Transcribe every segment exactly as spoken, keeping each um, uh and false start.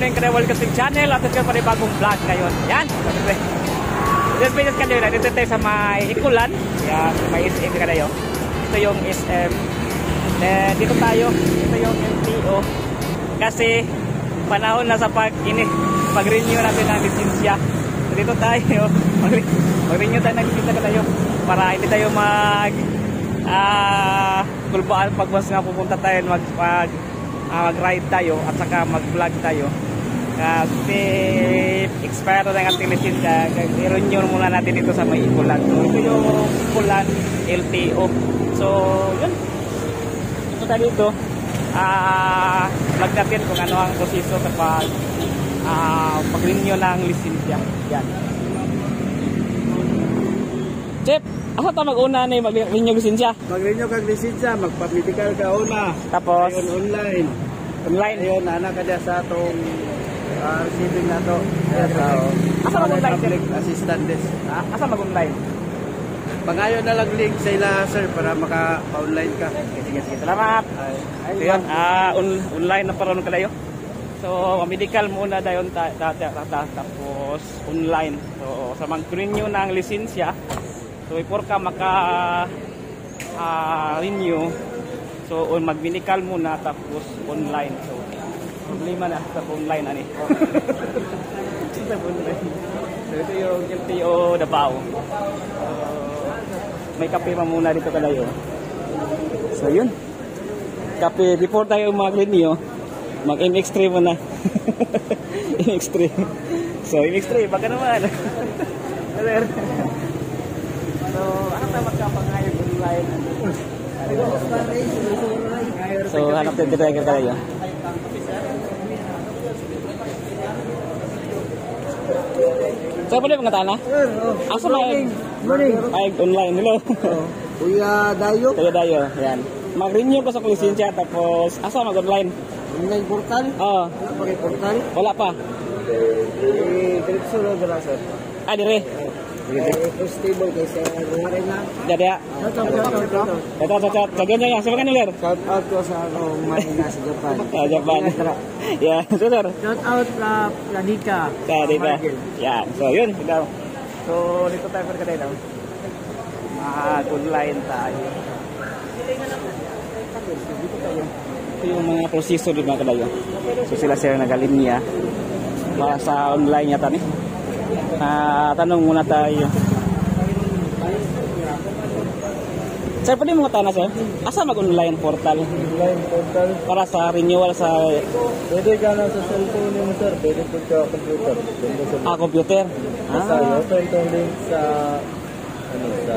aming Kadewal Casting Channel at ito pa rin bagong vlog ngayon. Yan. This video ka nyo, dito tayo sa may Ikulan. Yan, may S M ka na yun. Ito yung S M. Then, dito tayo. Ito yung L T O. Kasi, panahon na sa pag-ini. Pag-renew natin ng lisensya. So, dito tayo. Mag-renew tayo ng lisensya ka tayo. Para hindi tayo mag... Ah, uh, kulbaan pag mas nga pupunta tayo mag... mag Uh, mag-ride tayo at saka mag-vlog tayo kasi expire na ng ating lisensya. I-renew muna natin dito sa may Ikulan. So ito yung Ikulan L T O. So yun, ito tayo dito uh, vlog natin kung ano ang proseso kapag uh, pag-renew ng lisensya. Yan Chip, asa ta mag-una na yung mag-renew lisensya? Mag-renew kag lisensya, magpa-medical ka una. Tapos? Ayun, online. Online? Ayun, anak ka dyan sa itong uh, receiving na ito. Asa mag-online? Public assistant desk. Ha? Asa mag-online? Pangayon na lang link sa ila, sir, para maka-online ka. Sige, sige, sige. Salamat. Ay, ay, ayun, uh, on online na parang kalayo. So, medical muna dayon ta, ta, ta, ta, tapos online. So, sa mag-renew ng lisensya, so, before ka maka-renew, uh, so, mag-medical muna, tapos online. So, problema na sa online, ani. Sa online. So, ito yung L T O Davao. So, may kape pa muna dito kalayo. So, yun. Kape, before tayo mag-renew, mag-M X three muna. M X three. So, M X three, baka naman. So, ano tayo magkapangayag online? So, hanap din kita yung kaya. So, pwede mga tana? Asa na yung online? Hello? Kuya Dayo? Kuya Dayo, yan. Mag-renew ko sa lisensya, tapos asa mag-online? Online portal? Oo. Wala pa kayo portal? Wala pa. Eh, diretso na dala, sir. Ah, dire. Stable kayo sa lumarin na. Jadi ya. Ito, ito, ito. Sagyan niya. Siapa kan Ler? Shout out ko sa ano, Manila sa Japan. Ah, Japan. Ya, sir. Shout out sa Planika. Ya, dito. Ya, so yun. So, dito tayo per kadalaw. Mag-online tayo. Dito tayo. Ito yung mga proseso di mga kadayo. So, sila sir nagalinya para sa online yata ni. Uh, tanong muna tayo. Sir, pwede mga tanong sir? Asa mag-online portal? Online portal? Para sa renewal sa... Pwede ka na sa cellphone mo sir, pwede po sa computer. Ah, computer? Ah. Sa open itong link sa... Ano, sa...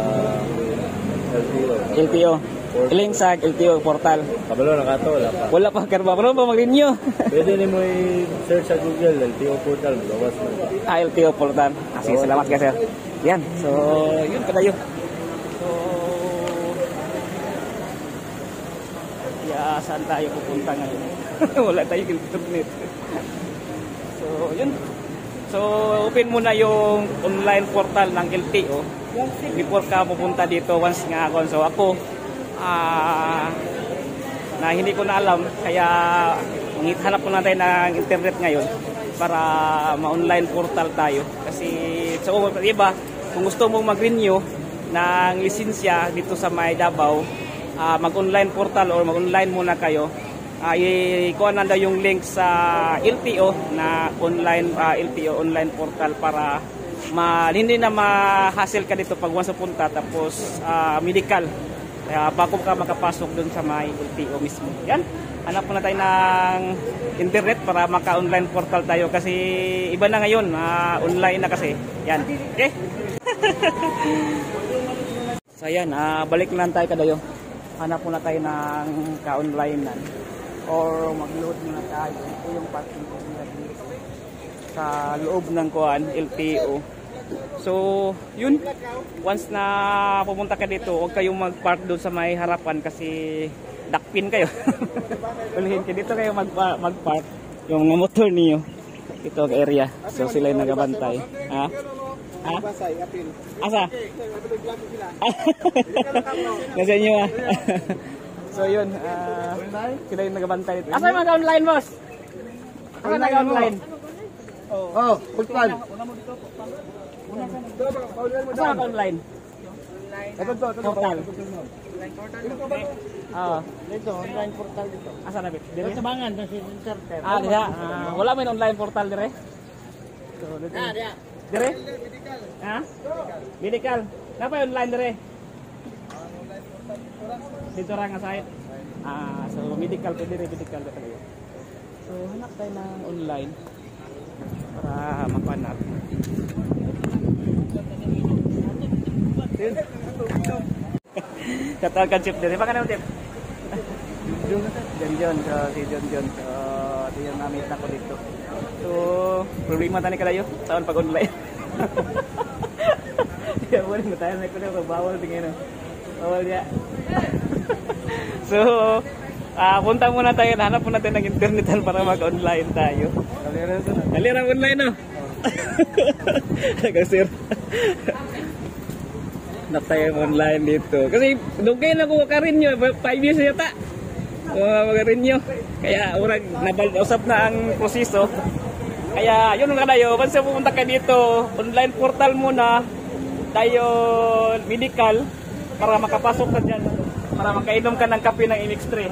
L T O. L T O. Link sa L T O portal. Kabalo na ka to, wala pa. Wala pa, karba. Pero ba mag-renew? Pwede ni mo i-search sa Google, L T O portal. Bawas mo. Ah, L T O portal. Ah, sige, salamat ka sir. Yan. So, yun ka tayo. So, yeah, saan tayo pupunta ngayon? Wala tayong internet. So, yun. So, open muna yung online portal ng L T O before ka pupunta dito once nga ako. So, ako, ah, uh, na hindi ko na alam, kaya hanap ko na tayo ng internet ngayon para ma-online portal tayo. Kasi, so, iba, kung gusto mong mag-renew ng lisensya dito sa may Davao, uh, mag-online portal or mag-online muna kayo. Uh, i-kuha na daw yung link sa L T O na online uh, L T O online portal para ma, hindi na ma-hassle ka dito pag once punta tapos uh, medical. Kaya bago ka makapasok dun sa may L T O mismo. Yan. Hanap muna tayo ng internet para maka-online portal tayo kasi iba na ngayon. Uh, online na kasi. Yan. Okay? So yan. Uh, balik lang tayo kadayo. Hanap muna tayo ng ka-online na. Or mag-load muna tayo. Ito yung parking ko sa loob ng kuan L T O. So, yun. Once na pumunta ka dito, huwag kayong mag-park doon sa may harapan kasi dakpin kayo. Ulihin kayo. Dito kayo mag-park. Yung mga motor niyo. Ito ang area. So, sila yung nagabantay. Ha? Ha? Asa? Nasa inyo ah. So, yun. Uh, sila yung nagabantay dito. Asa yung mga online, boss? Ano nag-online? Oh, pulpan. Saan ka online? Ito to, ito to. Portal. Oo. Dito, online portal dito. Asa na bit? Dire? Sa bangan, sa center. Ah, diha. Ah, wala may online portal dire. So, dito. Ah, diya. Dire? Ha? Medical. Napa yung online dire? Dito ra nga site. Ah, so medical pwede rin medical dito kayo. So, hanap tayo ng online para mapanap. Kata kan chip dari mana chip? John John, so si John John, so ito yung namit na ko dito. So problema tani kalayo taon pag online. Ya boleh ngetahan na ko na bawal tingin no. Bawal ya. So ah punta muna tayo, hanap muna tayo ng internetan para mag-online tayo. Dalira online no. Kasir. Hanap tayo online dito. Kasi dugay na ko karin nyo, five years yata. Uh, karin nyo. Kaya urag nabalosap na ang proseso. Kaya yun nga tayo, once pumunta ka dito, online portal muna, tayo medical, para makapasok ka dyan. Para makainom ka ng kape ng Inix three.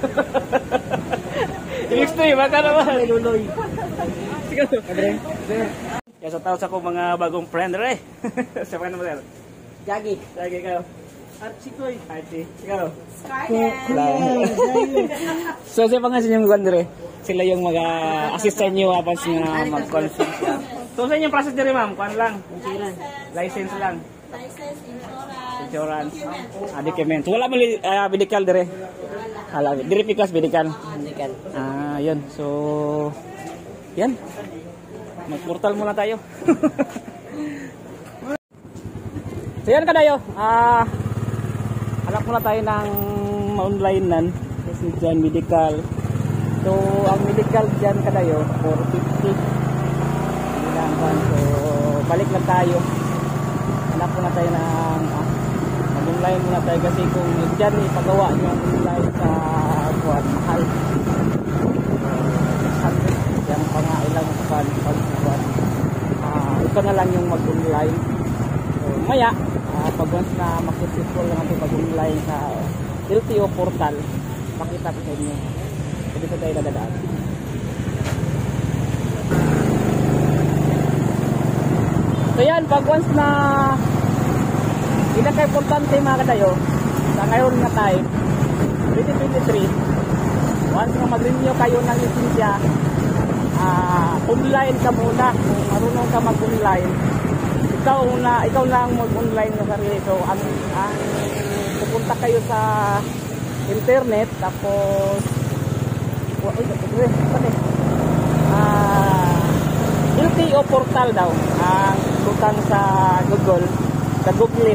Inix three, baka naman. Luloy. Sige. Kaya sa tao sa ko mga bagong friend rin. Siapa naman sir? Jagi. Jagi ikaw. Archie Koy. Archie. Ikaw. Scarlett. So siya pa nga sinyong gandre. Sila yung mag-assist sa inyo habang nga mag-conference. So sa inyong process diri ma'am, kuan lang. License lang. License, insurance, Insurance. document. Ah, document. So, wala mo uh, medical dire. Ala, dire pikas medical. Medical. Ah, yun. So, yan. Mag-portal muna tayo. So, yan kadayo. Ah, hanap muna tayo ng online nan. Kasi dyan, medical. So, ang medical dyan kadayo, four fifty. Hindi lang ba? So, balik lang tayo. Hanap muna tayo ng ah, mag-online muna tayo kasi kung dyan ipagawa nyo ang online sa buwan, mahal. six hundred. Yan pa nga ilang buwan pag buwan. Ah, ito na lang yung mag-online. So, maya, uh, pag once na makisuccessful lang natin pag-online sa L T O portal, makita ko sa inyo. So, dito tayo dadaan. So yan, pag once na pinaka-importante mga kadayo, sa ngayon na tayo, twenty twenty-three, once na mag-renew kayo ng lisensya, uh, online ka muna. Kung marunong ka mag-online, ikaw na ikaw lang mag-online ng sarili. So ang, ang pupunta kayo sa internet, tapos ah L T O portal daw ang tutang sa Google, sa Google.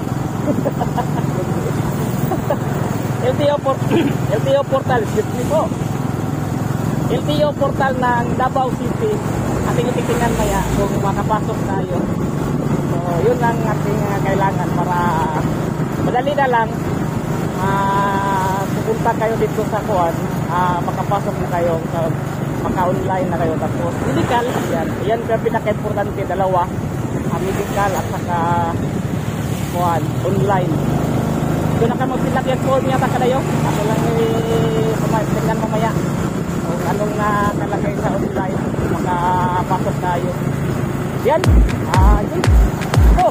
L T O port L T O portal, excuse me po. L T O portal ng Davao City. Ating titingnan maya kung makapasok tayo. So, yun lang ating uh, kailangan para madali na lang uh, pupunta kayo dito sa kuwan, uh, makapasok na kayo sa maka-online na kayo. Tapos medical, yan, yan yung pinaka-importante, dalawa, uh, medical at saka kuwan, online. Doon na ka mag-fill yan po niya taka kayo. Ako lang eh, tingnan mamaya kung anong nakalagay sa online, makapasok tayo. Yan, ah, uh, yun. Go!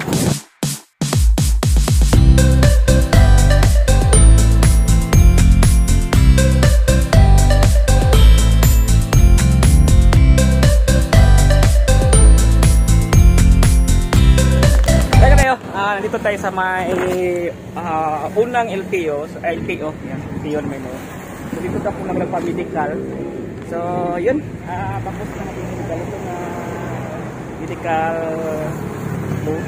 Uh, nandito tayo sa may uh, unang L T O, so, L T O, yan, L T O na may mo. So dito na po nagpa-medical. So yun, uh, tapos na natin medical. Ito na medical booth.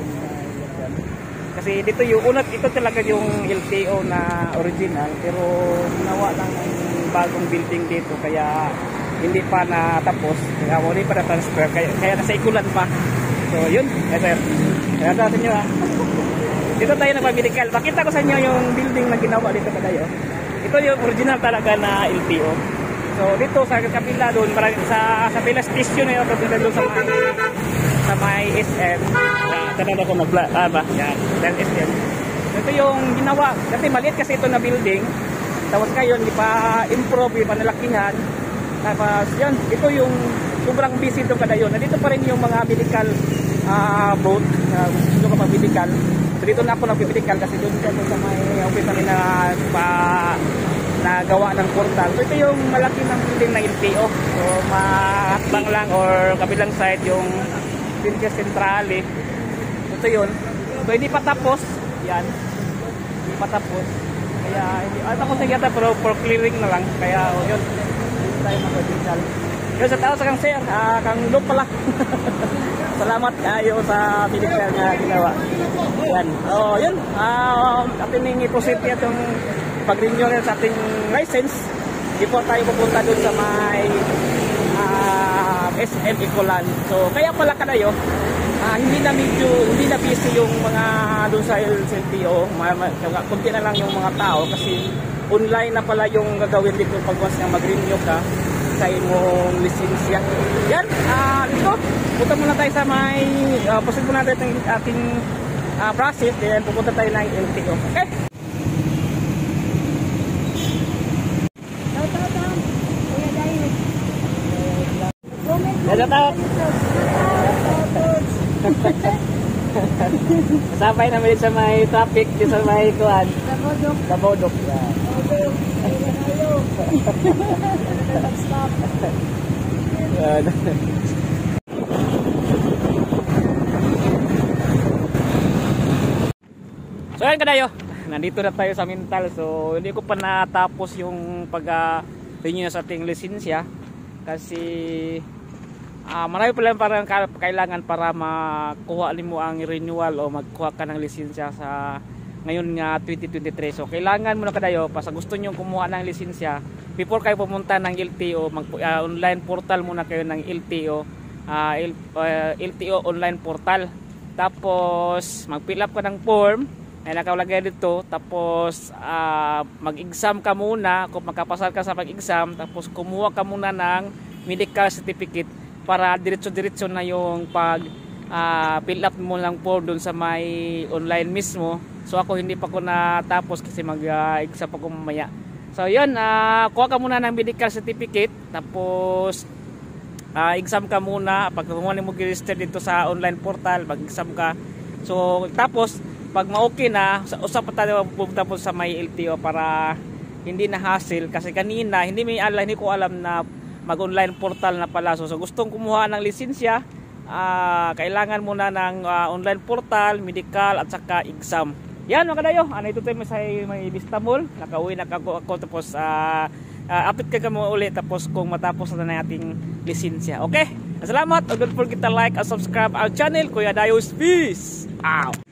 Kasi dito yung unat, ito talaga yung L T O na original, pero ginawa lang ng bagong building dito, kaya hindi pa natapos, kaya hindi pa na-transfer, kaya, kaya nasa ikulan pa. So yun, eh sir. Kaya sa inyo ha. Dito tayo nagpa-medical. Makita ko sa inyo yung building na ginawa dito kadayo. Ito yung original talaga na L T O. So dito sa kabila doon, marami, sa sa Bella Station na yun, kabila doon sa may, sa may S M. Tanong ako mag ah, ba? Yan, then S M. Ito yung ginawa, kasi maliit kasi ito na building. Tapos ngayon, di pa improve, di pa nalakihan. Tapos yan, ito yung sobrang busy ito kada yun. Nandito pa rin yung mga medical uh, boat, uh, gusto ko mag-medical. So dito na ako nag-medical kasi doon ko sa may office namin na pa nagawa ng portal. So ito yung malaki ng building na L T O. So mahatbang lang or kabilang side yung Princess Centrale. Ito yun. So hindi pa tapos. Yan. Hindi pa tapos. Kaya hindi ano ko sa pero for clearing na lang. Kaya oh, yun. Dito tayo mag-medical. Yun sa tao sa kang sir, uh, kang loop pala. Salamat kayo sa medical na ginawa. Yan. Oh, yun. Um, atin yung i-proceed itong pag-renew sa ating license. Before tayo pupunta dun sa may uh, S M Ecoland. So, kaya pala kadayo, uh, hindi na medyo, hindi na busy yung mga dun sa L T O. Kunti na lang yung mga tao kasi online na pala yung gagawin dito pag once na mag-renew ka sa imong lisensya. Yan, uh, ito, punta muna tayo sa may, uh, proceed muna natin yung ating uh, process, then pupunta tayo ng L T O. Okay? Hello, tao. Sabay namin sa may traffic, di sa may kuhan. Sa Bodok. Sa Bodok. Stop. So yan kadayo, nandito na tayo sa Mintal. So hindi ko pa natapos yung pag-renew sa ating lisensya kasi uh, marami pa lang parang kailangan para makuha mo ang renewal o magkuha ka ng lisensya sa ngayon nga twenty twenty-three. So kailangan mo na kadayo pa sa gusto nyo kumuha ng lisensya before kayo pumunta ng L T O, mag, uh, online portal muna kayo ng L T O, uh, L, uh, L T O online portal. Tapos mag-fill up ka ng form ay nakalagay dito, tapos uh, mag-exam ka muna kung makapasal ka sa pag-exam, tapos kumuha ka muna ng medical certificate para diretso-diretso na yung pag uh, fill up mo ng form doon sa may online mismo. So ako hindi pa ko natapos kasi mag-exam uh, pa ko mamaya. So yun, uh, kuha ka muna ng medical certificate, tapos uh, exam ka muna. Pag kumuha mo register dito sa online portal, mag-exam ka. So tapos pag ma-okay na, usap pa tayo pupunta po sa may L T O para hindi na hassle. Kasi kanina, hindi, may alam, hindi ko alam na mag-online portal na pala. So, so gustong kumuha ng lisensya, uh, kailangan muna ng uh, online portal, medical, at saka exam. Yan mga kadayo, ano ito tayo sa may Istanbul. Nakauwi na ako, ako tapos uh, uh, update ka mo ulit tapos kung matapos na na ating lisensya. Okay? Salamat. Don't forget to like and subscribe our channel. Kuya Dayos. Peace out.